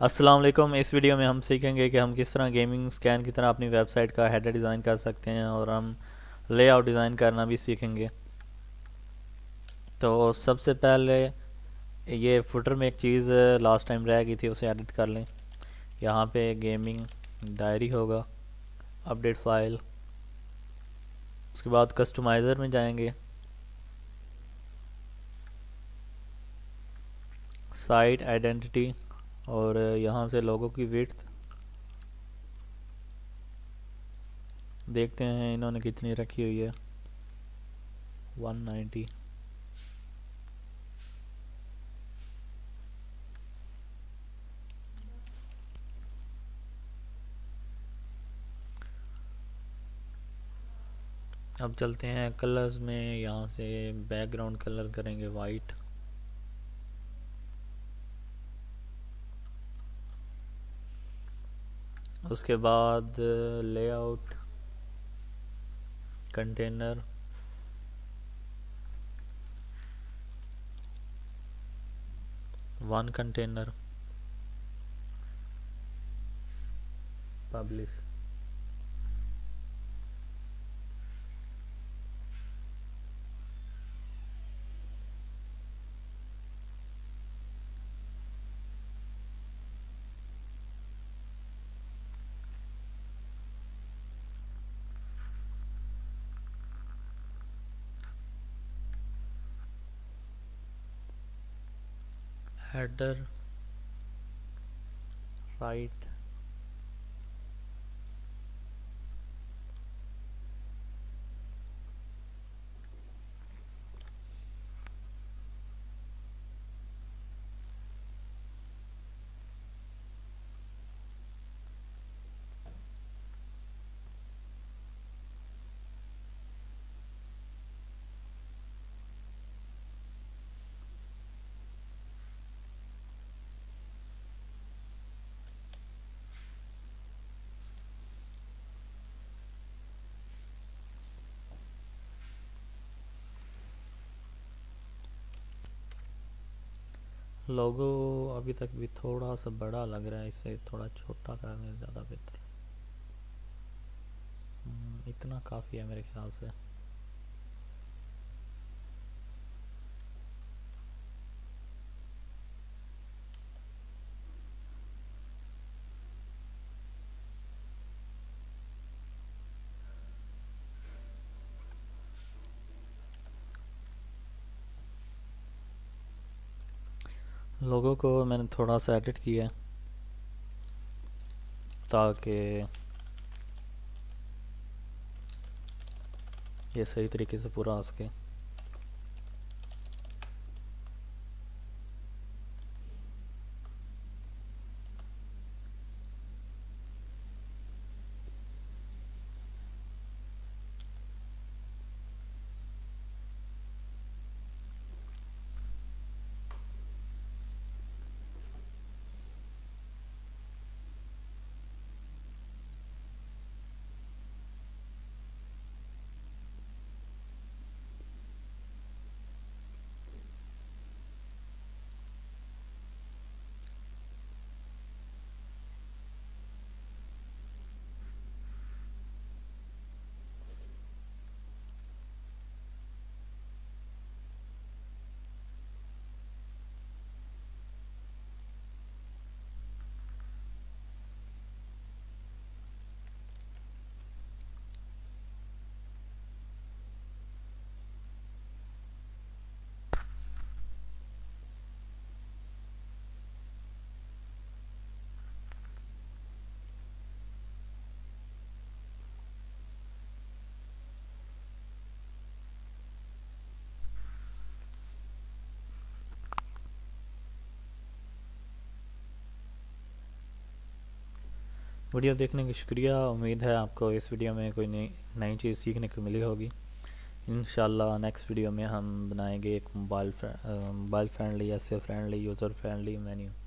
अस्सलाम वालेकुम। इस वीडियो में हम सीखेंगे कि हम किस तरह गेमिंग स्कैन की तरह अपनी वेबसाइट का हेडर डिज़ाइन कर सकते हैं और हम लेआउट डिज़ाइन करना भी सीखेंगे। तो सबसे पहले ये फुटर में एक चीज़ लास्ट टाइम रह गई थी, उसे एडिट कर लें। यहाँ पे गेमिंग डायरी होगा, अपडेट फाइल। उसके बाद कस्टमाइज़र में जाएंगे, साइट आइडेंटिटी, और यहाँ से लोगों की विड्थ देखते हैं इन्होंने कितनी रखी हुई है, 190। अब चलते हैं कलर्स में, यहाँ से बैकग्राउंड कलर करेंगे वाइट। उसके बाद layout, container, one container, publish. Header right, logo अभी तक भी थोड़ा सा बड़ा लग रहा है, इसे थोड़ा छोटा करने ज़्यादा बेहतर है। इतना काफ़ी है मेरे ख्याल से। लोगों को मैंने थोड़ा सा एडिट किया ताकि ये सही तरीके से पूरा आ सके। वीडियो देखने का शुक्रिया। उम्मीद है आपको इस वीडियो में कोई नई चीज़ सीखने को मिली होगी। इंशाल्लाह नेक्स्ट वीडियो में हम बनाएंगे एक mobile friendly, SEO friendly, user friendly menu.